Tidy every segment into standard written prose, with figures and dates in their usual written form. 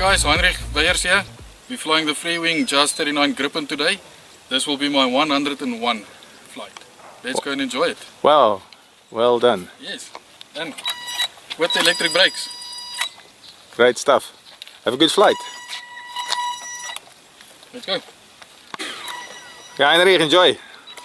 guys, Heinrich Weyers here. We're flying the Freewing Gripen today. This will be my 101 flight. Let's go and enjoy it. Wow, well done. Yes, and with the electric brakes. Great stuff. Have a good flight. Let's go. Ja, Heinrich, enjoy.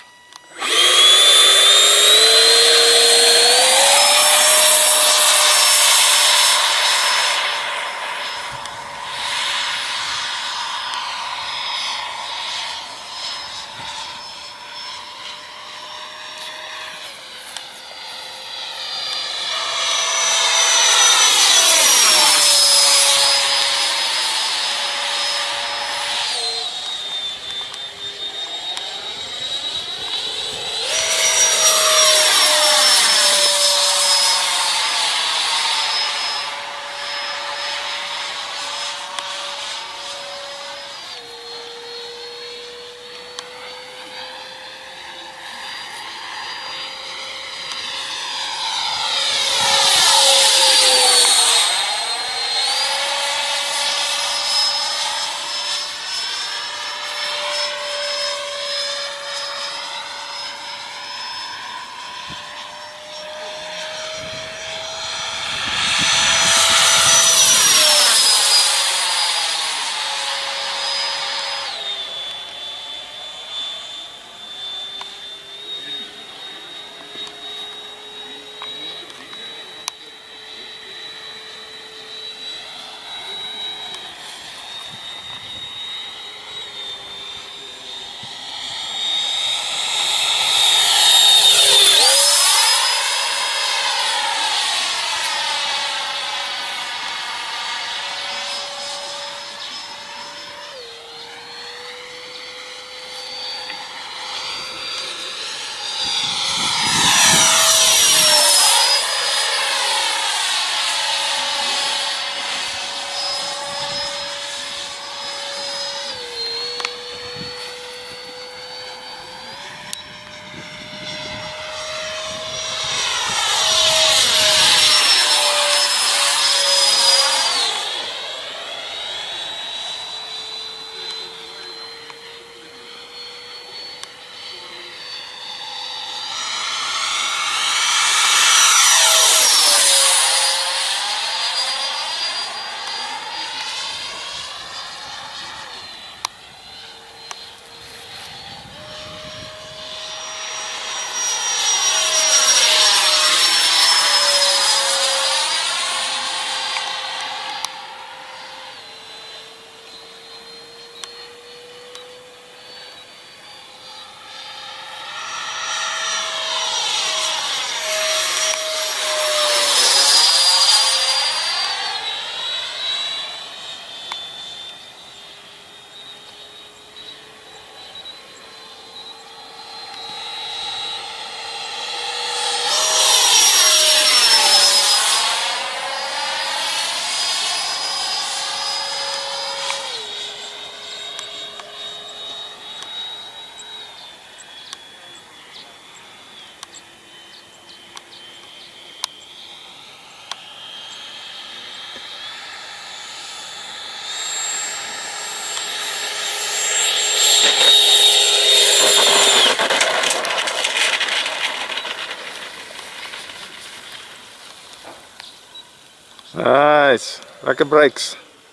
Nice, lekker brakes.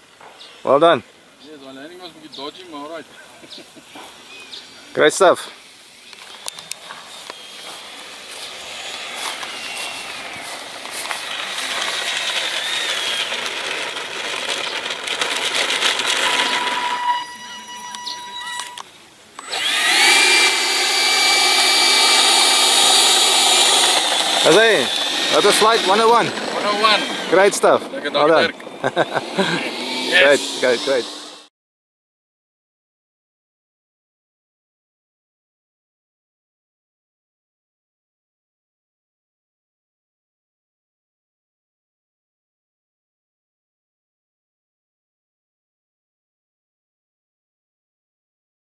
Well done. Yes, my landing was a bit dodgy, but alright. Great stuff. Hey, that was flight 101. 101. Great stuff. Lekker Well dag, done. Dirk. Yes. Great.